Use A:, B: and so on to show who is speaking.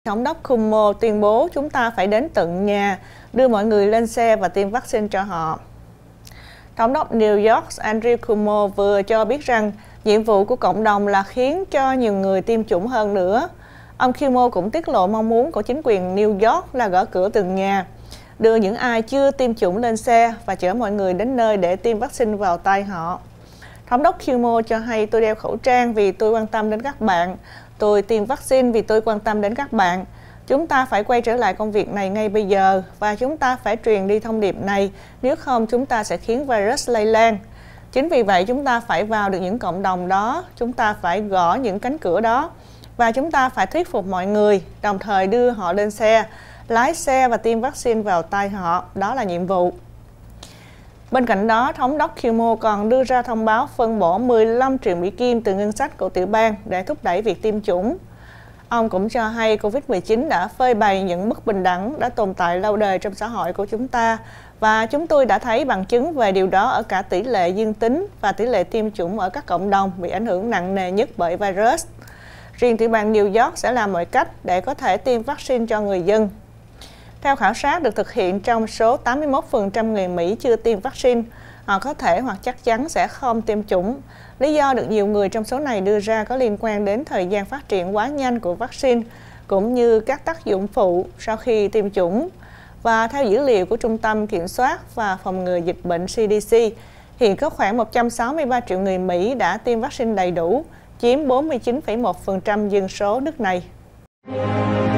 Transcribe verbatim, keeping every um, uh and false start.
A: Thống đốc Cuomo tuyên bố chúng ta phải đến tận nhà, đưa mọi người lên xe và tiêm vaccine cho họ. Thống đốc New York Andrew Cuomo vừa cho biết rằng nhiệm vụ của cộng đồng là khiến cho nhiều người tiêm chủng hơn nữa. Ông Cuomo cũng tiết lộ mong muốn của chính quyền New York là gõ cửa từng nhà, đưa những ai chưa tiêm chủng lên xe và chở mọi người đến nơi để tiêm vaccine vào tay họ. Thống đốc Cuomo cho hay: tôi đeo khẩu trang vì tôi quan tâm đến các bạn. Tôi tiêm vaccine vì tôi quan tâm đến các bạn. Chúng ta phải quay trở lại công việc này ngay bây giờ và chúng ta phải truyền đi thông điệp này, nếu không chúng ta sẽ khiến virus lây lan. Chính vì vậy chúng ta phải vào được những cộng đồng đó, chúng ta phải gõ những cánh cửa đó và chúng ta phải thuyết phục mọi người, đồng thời đưa họ lên xe, lái xe và tiêm vaccine vào tay họ. Đó là nhiệm vụ. Bên cạnh đó, Thống đốc Cuomo còn đưa ra thông báo phân bổ mười lăm triệu Mỹ Kim từ ngân sách của tiểu bang để thúc đẩy việc tiêm chủng. Ông cũng cho hay Covid mười chín đã phơi bày những bất bình đẳng đã tồn tại lâu đời trong xã hội của chúng ta và chúng tôi đã thấy bằng chứng về điều đó ở cả tỷ lệ dương tính và tỷ lệ tiêm chủng ở các cộng đồng bị ảnh hưởng nặng nề nhất bởi virus. Riêng tiểu bang New York sẽ làm mọi cách để có thể tiêm vaccine cho người dân. Theo khảo sát được thực hiện trong số tám mươi mốt phần trăm người Mỹ chưa tiêm vaccine, họ có thể hoặc chắc chắn sẽ không tiêm chủng. Lý do được nhiều người trong số này đưa ra có liên quan đến thời gian phát triển quá nhanh của vaccine, cũng như các tác dụng phụ sau khi tiêm chủng. Và theo dữ liệu của Trung tâm Kiểm soát và Phòng ngừa Dịch bệnh C D C, hiện có khoảng một trăm sáu mươi ba triệu người Mỹ đã tiêm vaccine đầy đủ, chiếm bốn mươi chín phẩy một phần trăm dân số nước này.